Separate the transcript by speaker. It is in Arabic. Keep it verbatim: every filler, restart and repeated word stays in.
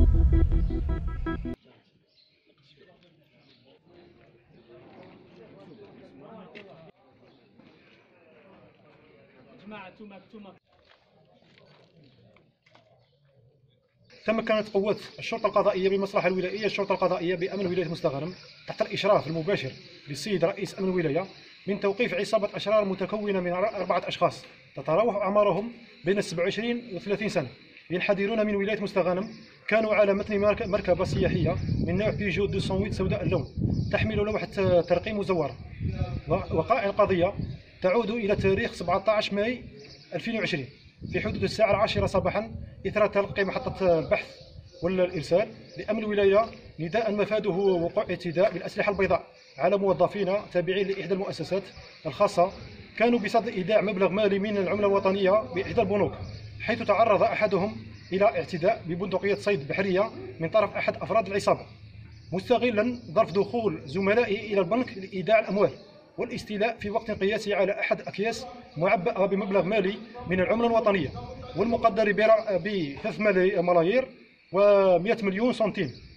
Speaker 1: تمكنت قوات الشرطة القضائية بالمصلحة الولائية الشرطة القضائية بأمن ولاية مستغانم تحت الإشراف المباشر للسيد رئيس أمن الولاية من توقيف عصابة أشرار متكونة من أربعة أشخاص تتراوح أعمارهم بين السبع وعشرين وثلاثين سنة، ينحدرون من ولاية مستغانم. كانوا على متن مركبة سياحية من نوع بيجو مئتين سوداء اللون تحمل لوحة ترقيم مزورة. وقائع القضية تعود إلى تاريخ سبعة عشر ماي ألفين وعشرين في حدود الساعة العاشرة صباحا إثر تلقي محطة البحث والإرسال لأمن الولاية نداء مفاده وقوع اعتداء بالأسلحة البيضاء على موظفين تابعين لإحدى المؤسسات الخاصة كانوا بصدد إيداع مبلغ مالي من العملة الوطنية بإحدى البنوك، حيث تعرض أحدهم إلى اعتداء ببندقية صيد بحرية من طرف أحد أفراد العصابة، مستغلا ظرف دخول زملائه إلى البنك لإيداع الأموال والاستيلاء في وقت قياسي على أحد أكياس معبأة بمبلغ مالي من العملة الوطنية والمقدر ب ثلاث ملايير ومئة مليون سنتيم.